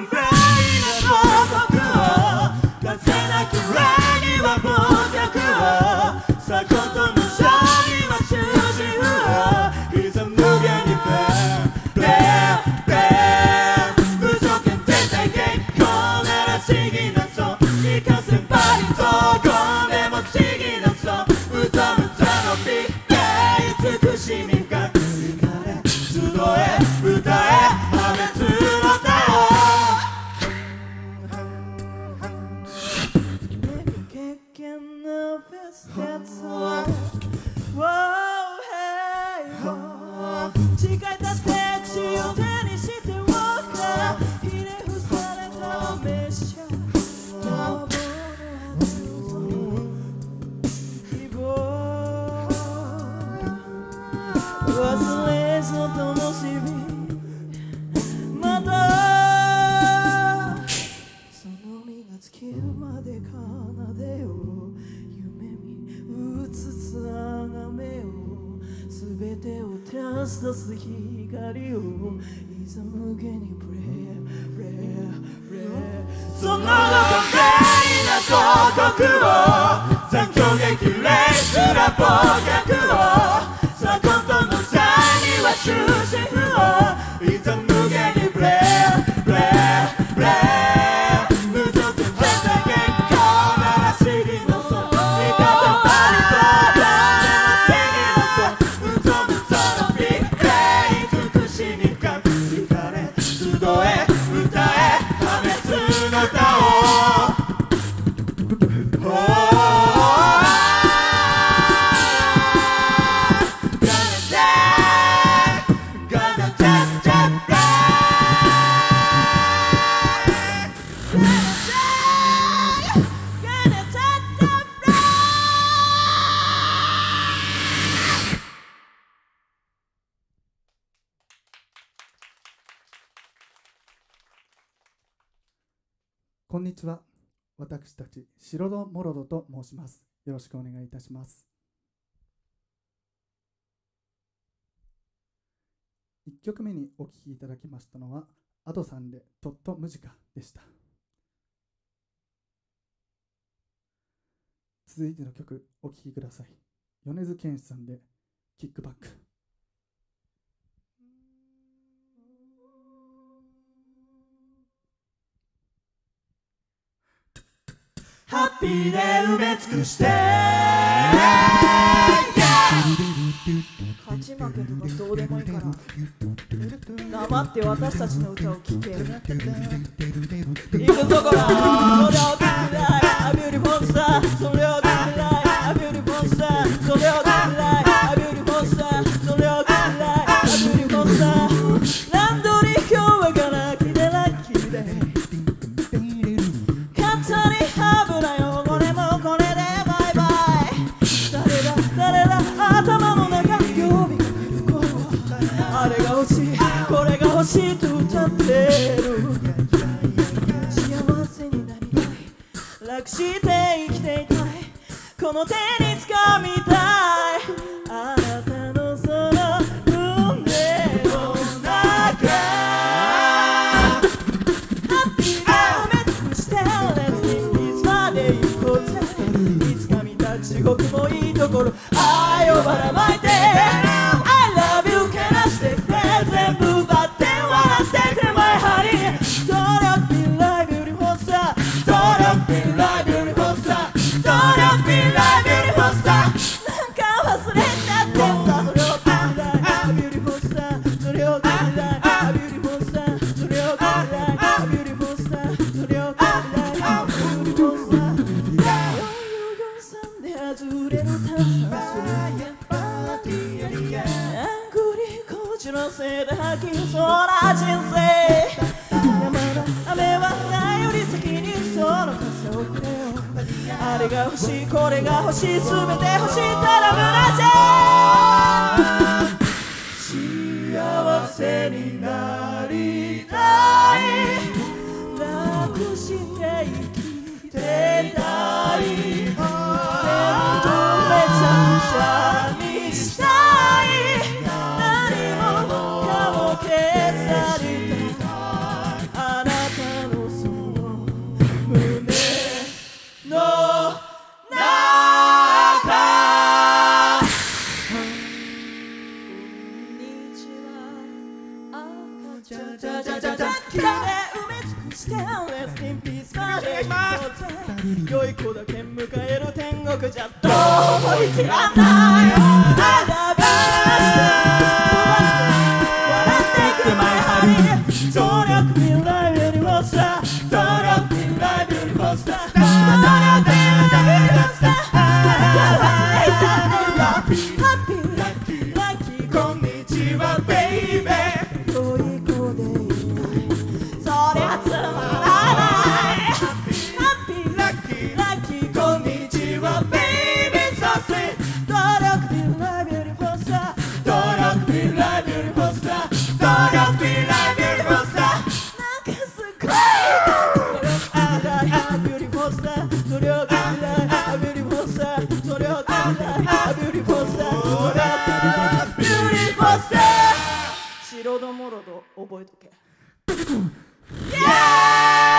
麗な母国を風なき裏には忘却をさことのシャには囚人をいざ無限にブレー無条件絶対ゲイこんなら不思議なそう生かせばりとこんでも不思議なそううざうざのビッグ美しみが光れ集え歌え破滅の歌を経験のベストは誓い立て地を手にしてウォーカーひれ伏されたメシャ希望忘れずともしみまたその身が尽きるまで奏でよう夢見うつつあがめようすべてを照らし出す光をいざ無限にブレその後綺麗な広告を残響激励すら暴虐をさことのシャには終止符をいざ無限にブレ無条件絶対結構なら不思議のそう生かせばりと不思議のそううぞうぞのビッグ美しみが光れ集え歌え破滅の歌をこんにちは。私たち白戸モロドと申します。よろしくお願いいたします。1曲目にお聴きいただきましたのはアドさんでトットムジカでした。続いての曲お聴きください。米津玄師さんでキックバック。 ハッピーで埋め尽くして勝ち負けとかどうでもいいから黙って私たちの歌を聴け行くぞこらそれをくらい A beautiful star それをくらい A beautiful star それをくらい A beautiful star それをくらい A beautiful star ランドリー今日はガラキでラッキーで頭の中曜日不幸はあれが欲しいこれが欲しいと歌ってる幸せになりたい楽して生きていたいこの手につかみたいあなたのその運命の中ハッピーで埋め尽くして Let's get いつまで行こうぜいつか見た地獄もいいところ愛をばらまいて I love you けなしてくれ全部奪って笑ってくれ My honey Don't be like beautiful star Don't be like beautiful star Don't be like beautiful star なんか忘れちゃってたそれをくらい Beautiful star それをくらい Beautiful star それをくらい Beautiful star それをくらい Beautiful star 443で外れる炭酸のせいで吐きそうな人生山の雨はないより先にその傘をくれよあれが欲しいこれが欲しい全て欲しいただ無駄じゃ幸せになりたい楽して生きてたい全部めちゃくちゃにしたい消されたあなた Rest in peace まで行こうぜ良い子だけ迎える天国じゃどうも生きらんない I love you 笑ってく my honey 努力未来よりもさ努力未来よりもさ努力未来よりもさこんにちはベイベー良い子でいいそりゃつまらないハッピーラッキーラッキーこんにちはベイベーそして努力ビルライブよりポスター努力ビルライブよりポスター努力ビルライブよりポスターなんかすごい努力あらあビューティフォスター努力あらあビューティフォスター努力あらあビューティフォスター努力あらビューティフォスター白戸モロド覚えとけ。イエーイ